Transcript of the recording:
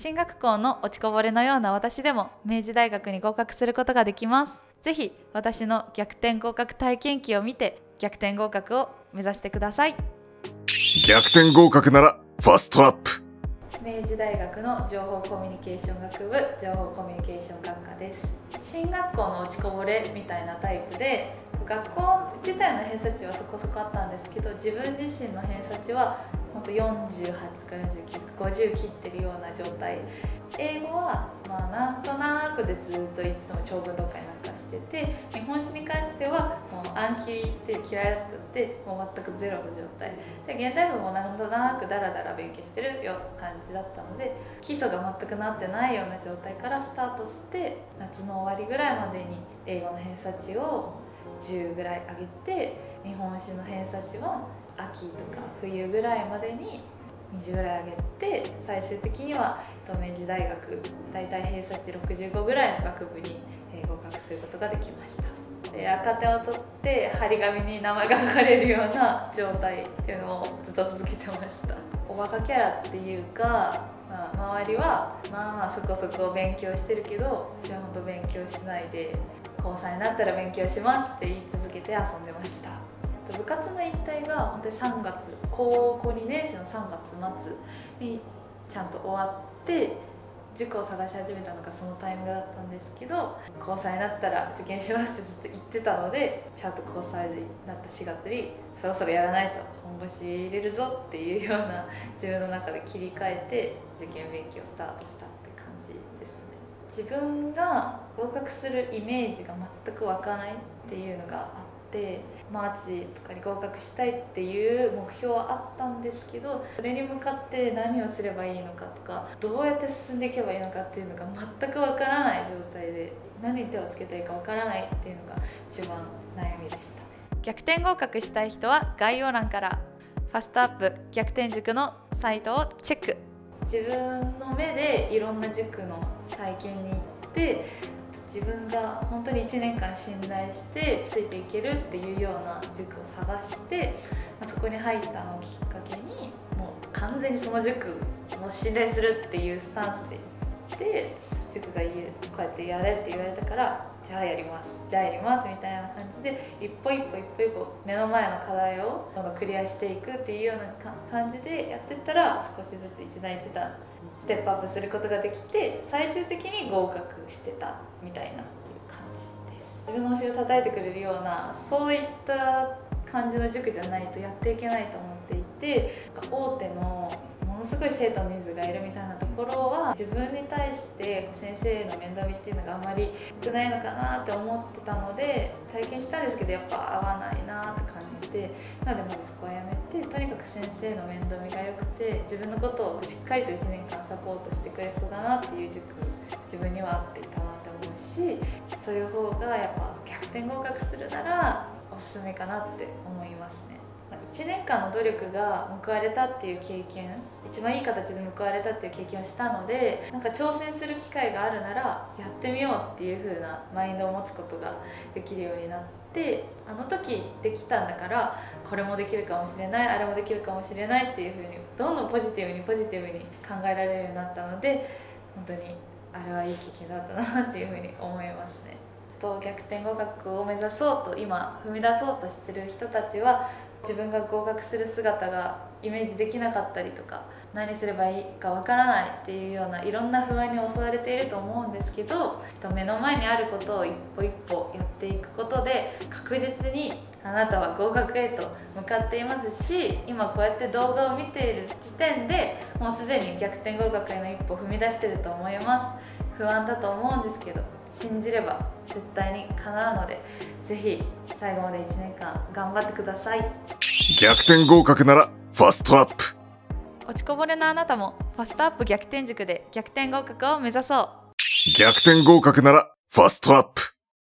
進学校の落ちこぼれのような私でも明治大学に合格することができます。ぜひ私の逆転合格体験記を見て逆転合格を目指してください。 逆転合格ならファストアップ。 明治大学の情報コミュニケーション学部情報コミュニケーション学科です。進学校の落ちこぼれみたいなタイプで、学校自体の偏差値はそこそこあったんですけど、自分自身の偏差値は本当48か49、50切ってるような状態。英語はなんとなくでずっといつも長文読解なんかしてて、日本史に関してはもう暗記って嫌いだったのでもう全くゼロの状態で、現代文もなんとなくダラダラ勉強してるような感じだったので、基礎が全くなってないような状態からスタートして、夏の終わりぐらいまでに英語の偏差値を10ぐらい上げて、日本史の偏差値は秋とか冬ぐらいまでに20ぐらい上げて、最終的には明治大学大体偏差値65ぐらいの学部に合格することができました。で、赤点を取って張り紙に名前が書かれるような状態っていうのをずっと続けてました。おバカキャラっていうか、周りはそこそこ勉強してるけど私は本当勉強しないで、高3になったら勉強しますって言い続けて遊んでました。部活の引退が本当に3月、高校2年生の3月末にちゃんと終わって、塾を探し始めたのがそのタイミングだったんですけど、高3になったら受験しますってずっと言ってたので、ちゃんと高3になった4月にそろそろやらないと本腰入れるぞっていうような自分の中で切り替えて受験勉強スタートしたって感じですね。自分が合格するイメージが全く湧かないっていうのがあって、マーチとかに合格したいっていう目標はあったんですけど、それに向かって何をすればいいのかとか、どうやって進んでいけばいいのかっていうのが全くわからない状態で、何に手をつけたらいいかわからないっていうのが一番悩みでした。逆転合格したい人は概要欄からファストアップ逆転塾のサイトをチェック。自分の目でいろんな塾の体験に行って、自分が本当に1年間信頼してついていけるっていうような塾を探して、そこに入ったのをきっかけにもう完全にその塾を信頼するっていうスタンスで行って、塾がこうやってやれって言われたから、じゃあやりますじゃあやりますみたいな感じで、一歩一歩目の前の課題をどんどんクリアしていくっていうような感じでやってったら、少しずつ一段一段ステップアップすることができて、最終的に合格してたみたいな感じです。自分のお尻を叩いてくれるようなそういった感じの塾じゃないとやっていけないと思っていて、大手のものすごい生徒の人数がいるみたいなところは、自分に対して先生の面倒見っていうのがあまり良くないのかなって思ってたので、体験したんですけどやっぱ合わないなって感じで、なのでまずそこはやめて、とにかく先生の面倒見が良くて、自分のことをしっかりと1年間サポートしてくれそうだなっていう塾、自分には合っていたなって思うし、そういう方がやっぱ逆転合格するならおすすめかなって思いますね。1年間の努力が報われたっていう経験、一番いい形で報われたっていう経験をしたので、なんか挑戦する機会があるならやってみようっていう風なマインドを持つことができるようになって、あの時できたんだからこれもできるかもしれない、あれもできるかもしれないっていう風にどんどんポジティブに考えられるようになったので、本当にあれはいい経験だったなっていう風に思いますね。逆転合格を目指そうと今踏み出そうとしてる人たちは、自分が合格する姿がイメージできなかったりとか、何すればいいかわからないっていうようないろんな不安に襲われていると思うんですけど、目の前にあることを一歩一歩やっていくことで、確実にあなたは合格へと向かっていますし、今こうやって動画を見ている時点でもうすでに逆転合格への一歩踏み出していると思います。不安だと思うんですけど、信じれば絶対に叶うので、ぜひ最後まで1年間頑張ってください。 逆転合格ならファストアップ。 落ちこぼれのあなたもファストアップ逆転塾で逆転合格を目指そう。 逆転合格ならファストアップ。